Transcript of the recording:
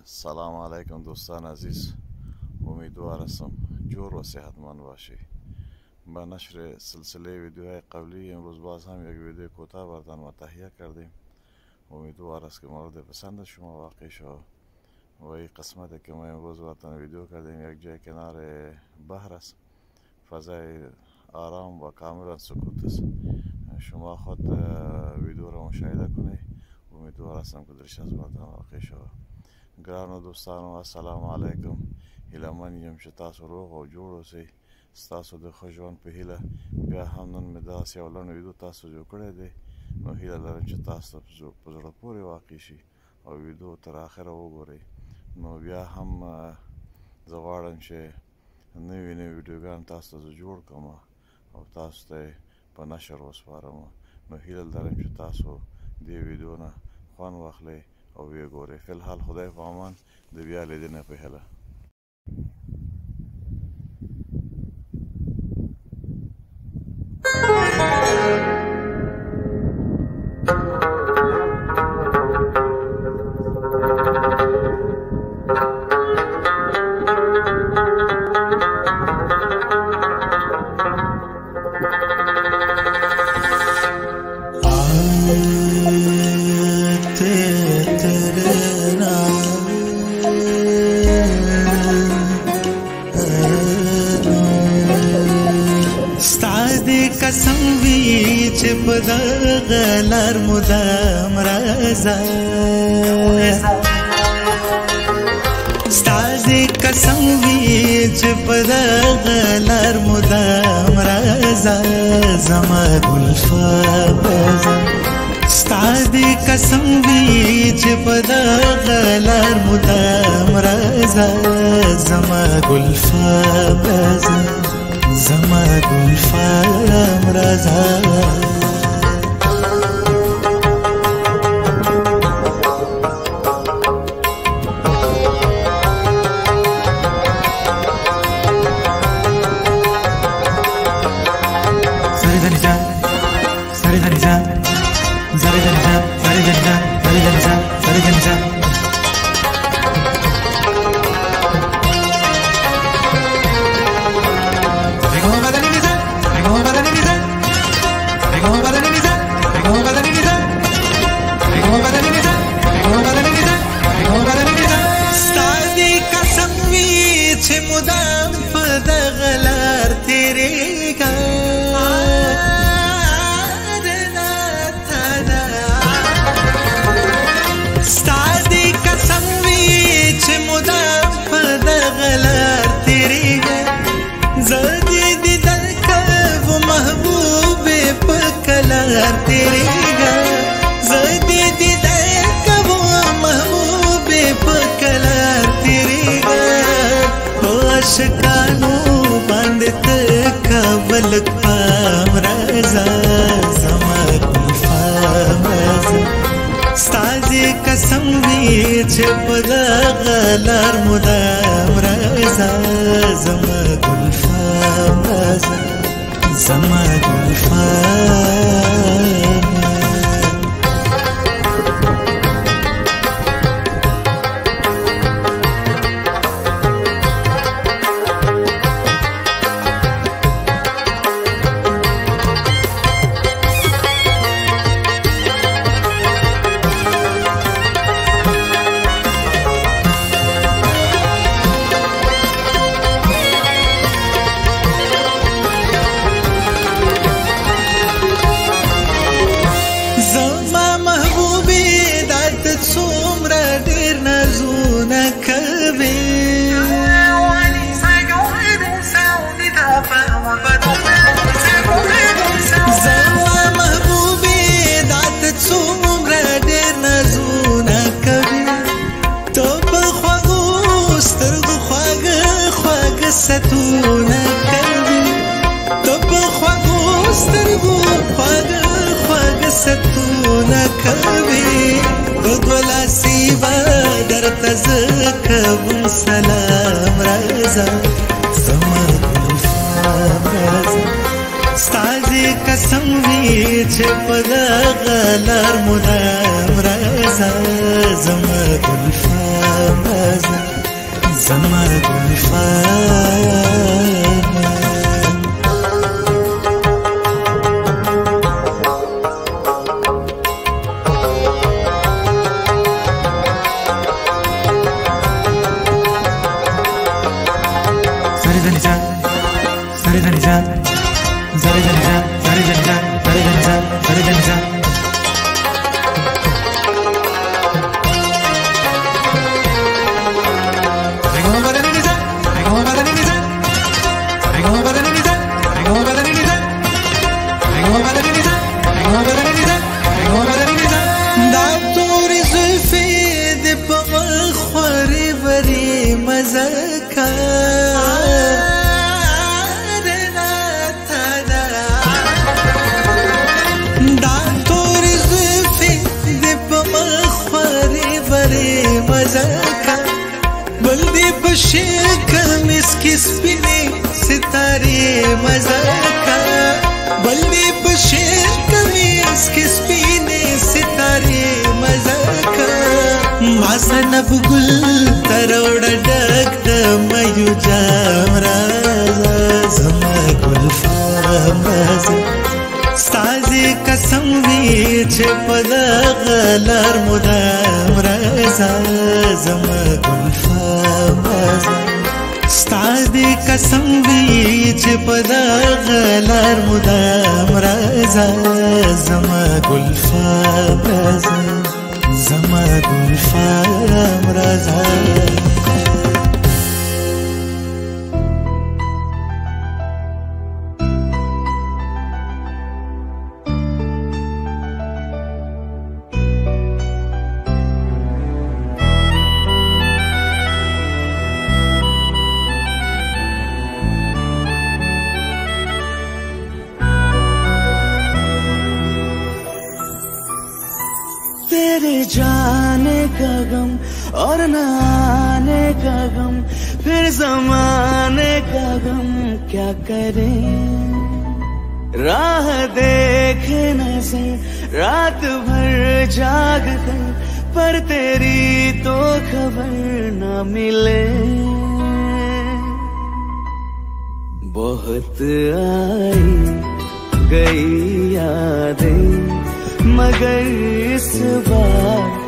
سلام علیکم دوستان عزیز، امیدوار هستم جور و صحتمند باشی. با نشر سلسله ویدیوهای قبلی امروز باز هم یک ویدیو کوتاه براتون تهیه کردیم. امیدوار است که مورد پسند شما واقع شود. و این قسمتی که ما امروز براتون ویدیو کردیم یک جای کنار بحر است، فضای آرام و کاملا سکوت است. شما خود ویدیو را مشاهده کنید. امیدوار هستم که درش از براتون واقع شود. ګرانو دوستانو السلام علیکم. هیله من یم چې تاسو روغ او جوړ اوسئ. ستاسو د ښه ژوند په هیله بیا هم نن مې داسې یو لنډ ویډیو تاسو جوړ کړی دی. نو هیله لرم چې تاسو ته په زړه پورې واقع شي او ویډیو تر اخره وګورئ. نو بیا هم زه غواړم چې نوې نوې ویډیوګان تاسو ته جوړ کړم او تاسو ته په نشر وسپارم. نو هیله لرم چې تاسو دې ویډیو نه خوند واخلئ او ویې ګورئ. فی الحال خدای په امان، د بیا لیدنې په هیله. قسم وی چې په دغه لار مدام راځه، ستا دې قسم وی چې په دغه لار مدام راځه، زما ګلفازه. ستا دې قسم وی چې په دغه لار مدام راځه، زما ګلفازه، زما گلفام رضا. شکانو باندې تکول پام رضا، زما ګلفام رضا. ستا دې قسم وی چې په دغه لار مدام رضا، زما ګلفام رضا، زما ګلفام. ستونه کوي تو په خواږو سترګو خواږه ستونه کوي، په ګلاسي به درته زه کوم سلام رضا، زما ګلفام رضا. ستا دې قسم وي چې په دغه لار مدام رضا، زما ګلفام رضا. زما گلفام बल्दी बशेर कमिस की स्पिने सितारे मजा का बल्दी बशेर कमिस की स्पिने सितारे मजा का मासा नब गुल तरोड़ डक मयू जाम राजा जमा गुलफाम राजा साजी कसम वीच पदा गलार मुदाम राजा जमा गुलफाम राजा साजी कसम वीच पदा गलार मुदाम राजा जमा गुलफाम राजा जमा गुलफाम राजा तेरे जाने का गम और न आने का गम फिर ज़माने का गम क्या करें राह देखे नज़र रात भर जाग कर पर तेरी तो खबर न मिले बहुत आई गई यादें मगर इस बार